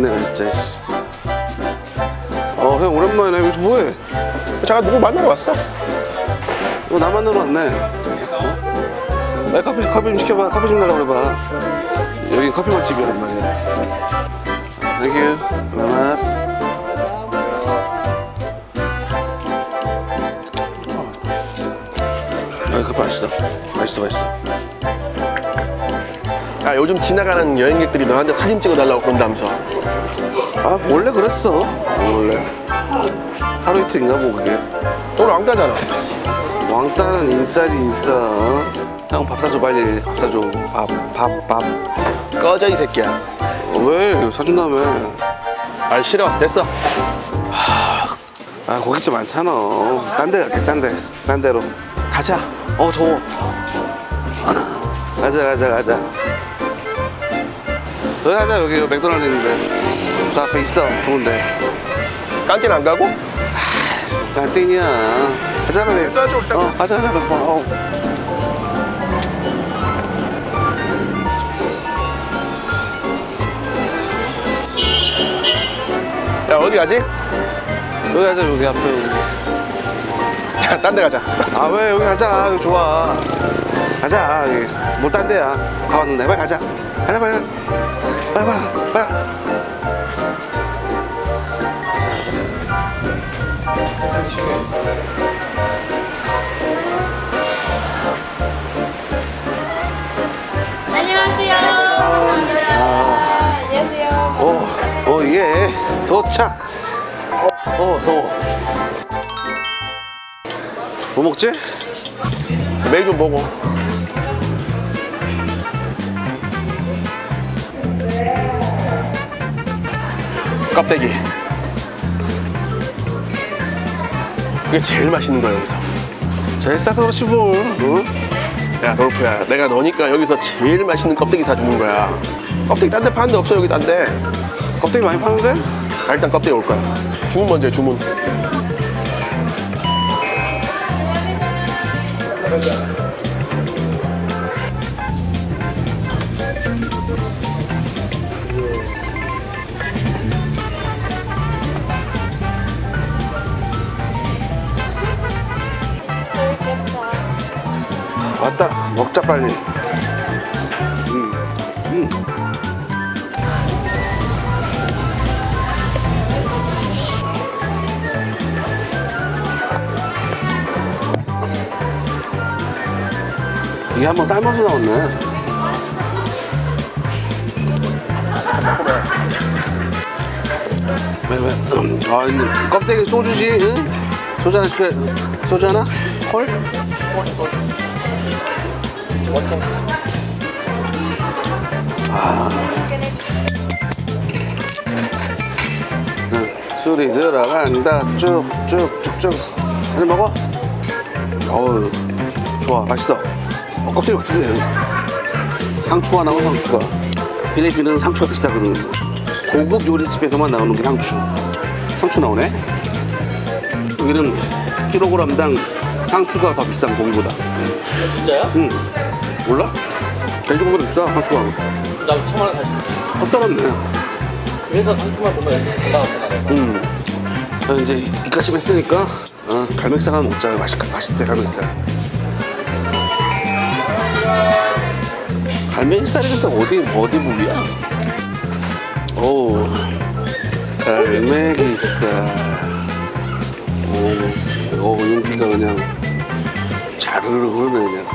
내가 진짜. 형 오랜만이네. 여기서 뭐해? 잠깐 누구 만나러 왔어? 나 만나러 왔네. 커피 좀 시켜봐. 커피 좀 달라고 그래봐. 여기 커피 맛집이란 말이야. 땡큐. salamat. 커피 맛있어. 맛있어. 야, 요즘 지나가는 여행객들이 너한테 사진 찍어달라고 그런다면서. 아, 원래 그랬어. 원래. 하루 이틀인가 뭐 그게. 오늘 왕따잖아. 왕따는 인싸지 인싸. 형 밥 사줘 빨리. 밥 사줘. 밥. 꺼져 이 새끼야. 왜? 사준다며. 아, 싫어. 됐어. 아, 고깃집 많잖아. 딴 데 갈게. 딴 데로. 가자. 더워. 가자. 저기 가자. 여기 맥도날드 있는데. 저 앞에 있어. 좋은데. 깐틴 안 가고? 간땡이야. 가자 빨리. 가자. 야, 어디 가지? 여기 가자. 여기 앞에. 야, 딴 데 가자. 아, 왜? 여기 가자. 여기 좋아. 가자. 여기. 뭘 딴 데야. 가봤는데. 빨리 가자. 가자 빨리. 안녕하세요. 안녕하세요. 예. 도착. 더워. 뭐 먹지? 메일 좀 보고. 껍데기. 그게 제일 맛있는 거야 여기서. 제일 싸서 그렇지 뭘. 응? 야, 돌프야, 내가 너니까 여기서 제일 맛있는 껍데기 사주는 거야. 껍데기 딴 데 파는 데 없어. 여기 딴 데. 껍데기 많이 파는데? 일단 껍데기 올 거야. 주문 먼저 해, 주문. 왔다. 먹자 빨리. 이게 한번 삶아서 나왔네. 왜? 아, 근데 껍데기 소주지, 응? 소주 하나 시켜. 소주 하나? 콜? 술이 들어간다. 쭉쭉쭉쭉. 한잔 먹어. 어우, 좋아. 맛있어. 껍데기 맛있네. 상추가 나오는 상추가. 필리핀은 상추가 비싸거든. 고급 요리집에서만 나오는 게 상추 나오네. 여기는 킬로그램당 상추가 더 비싼 고기보다. 진짜요? 응. 몰라? 돼지고기보다 비싸 상추가. 나 1,000원 사실. 더 떨었네. 그래서 상추만 보면 건강하잖아요. 저 이제 입가심 했으니까 갈매기살 하나 먹자. 맛있대 갈매기살. 갈매기살이 근데 어디 부위야? 오, 갈매기살. 오, 윤기가 그냥 자르르 흐르네 그냥.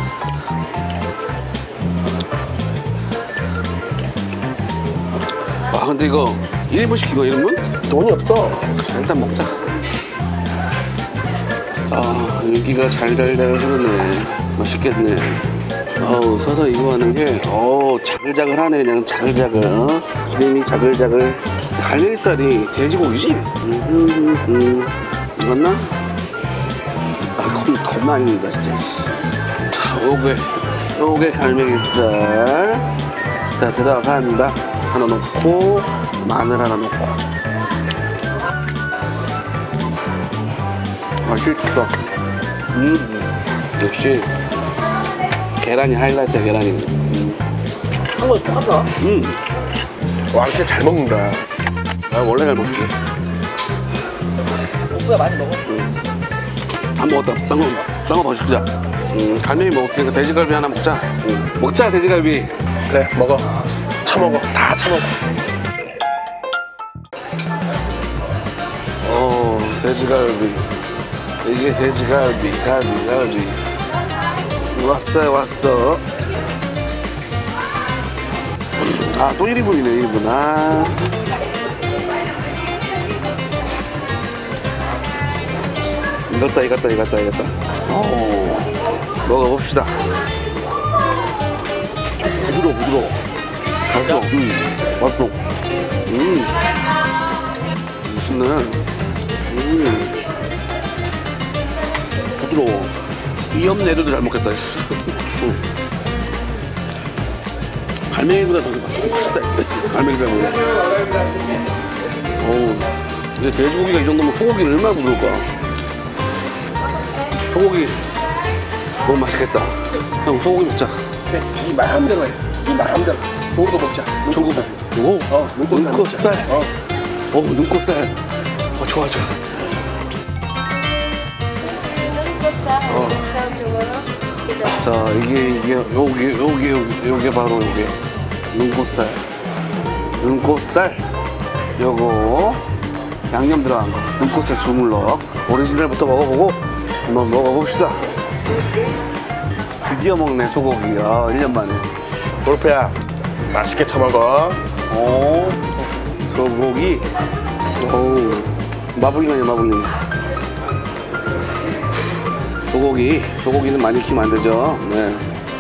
아, 근데 이거 1인분 시킨 거 1인분? 돈이 없어. 일단 먹자. 아, 윤기가 잘잘 흐르네. 맛있겠네. 어우, 서서 이거 하는 게, 자글자글하네. 그냥 자글자글. 기름이 자글자글. 갈매기살이 돼지고기지? 익었나? 아, 겁나 안 익는다, 진짜. 자, 요게 갈매기살. 자, 들어간다. 하나 넣고, 마늘 하나 넣고. 맛있어. 역시 계란이 하이라이트야. 계란이. 한번 똑같아. 와 진짜 잘 먹는다. 아, 원래 잘 먹지. 오프야 많이 먹어. 안 먹었다. 딴거 더 시키자. 갈매기 먹었으니까 돼지갈비 하나 먹자. 먹자, 돼지갈비. 그래 먹어. 처먹어. 다 처먹어. 돼지갈비. 이게 돼지갈비, 갈비. 왔어. 아, 또 1인분이네, 1인분. 아. 익었다. 먹어봅시다. 부드러워. 맛있어. 맛있어. 맛있네. 부드러워. 이 없는 애들도 잘 먹겠다. 갈매기보다 더 맛있다. 갈매기보다 먹어. 이게 돼지고기가 이 정도면 소고기는 얼마나 부드러울까? 소고기 너무 맛있겠다. 형, 소고기 먹자. 그래 네 말하는 대로 해. 네 말하는 대로. 좋은 거 먹자. 전국 오, 눈꽃살. 눈꽃살. 좋아. 자, 이게 바로 이게 눈꽃살. 요거 양념 들어간 거. 눈꽃살 주물럭. 오리지널부터 먹어보고 한번 먹어봅시다. 드디어 먹네, 소고기. 1년 만에. 골프야 맛있게 처먹어. 소고기. 마블링이네, 마블링. 소고기는 많이 익히면 안 되죠. 네.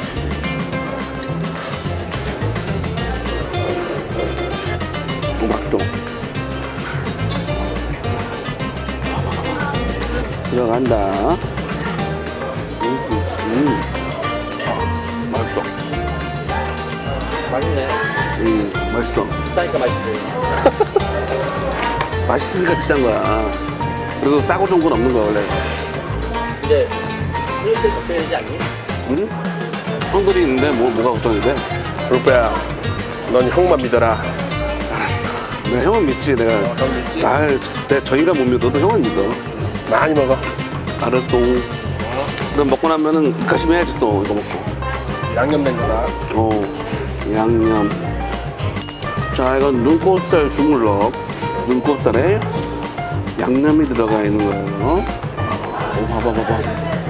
맛도 들어간다. 맛있어. 맛있네. 맛있어. 비싸니까 맛있지. 맛있으니까 비싼 거야. 그리고 싸고 좋은 건 없는 거야, 원래. 근데 플레이트 걱정이 되지 않니? 응? 형들이 있는데 뭐가 걱정이 돼? 골프야 넌 형만 믿어라. 알았어. 내가 형은 믿지. 내가. 형 믿지? 저 인간 못 믿어도 형은 믿어. 많이 먹어. 알았어. 그럼 먹고 나면은 입가심 해야지 또 이거 먹고. 양념된 거다. 양념. 자, 이건 눈꽃살 주물럭. 눈꽃살에 양념이 들어가 있는 거예요. 봐봐.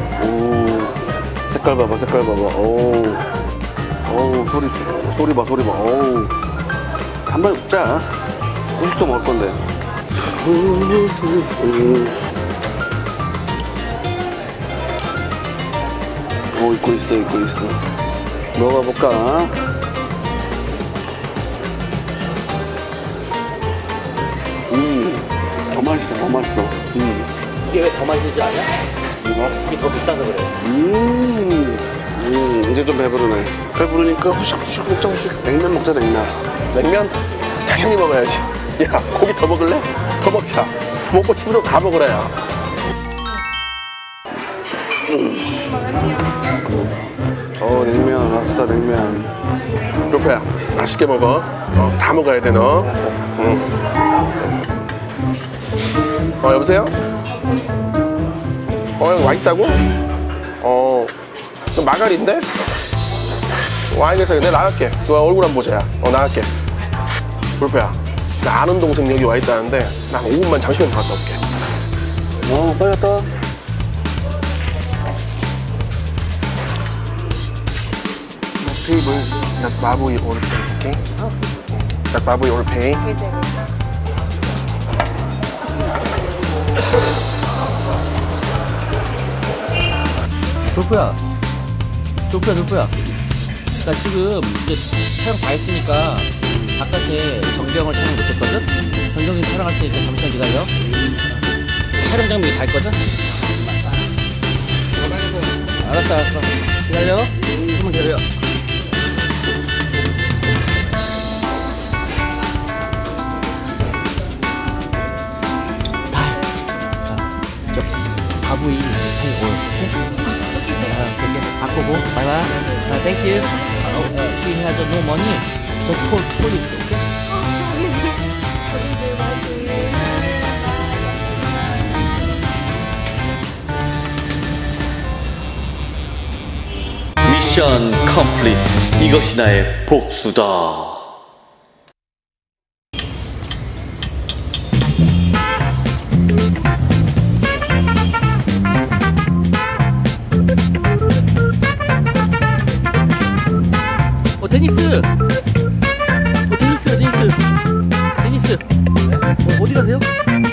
색깔 봐봐. 소리 봐. 한번 먹자. 90도 먹을 건데. 익고 있어. 먹어볼까? 더 맛있어. 이게 왜 더 맛있지 않냐? 이게 더 비싸서 그래. 이제 좀 배부르네. 배부르니까 후식후식 먹자. 냉면 먹자, 냉면. 냉면 당연히 먹어야지. 야 고기 더 먹을래? 더 먹자. 먹고 집으로 다 먹으라야. 냉면 왔어. 냉면. 골프야 맛있게 먹어. 다 먹어야 돼 너. 여보세요? 여기 와 있다고? 너 마가리인데? 와인에서 내가 나갈게. 너 얼굴 한번 보자. 나갈게. 골프야 나 아는 동생 여기 와 있다는데 나 5분만 잠시만 갔다 올게. 빨리 갔다 와. 테이블 that Baboy will pay, okay? That Baboy will pay. 돌프야. 나 지금 이제 촬영 다 했으니까 바깥에 정경을 촬영 못했거든? 정경이 촬영할 테니까 잠시만 기다려. 촬영 장비 다 있거든? 알았어. 기다려. 조금만 기다려. 저 바보이 오케이? 바꾸고 바이바이. Thank you. We have no money. Just call police, okay? 미션 컴플릿. 이것이 나의 복수다. 테니스! 테니스! 어디 가세요?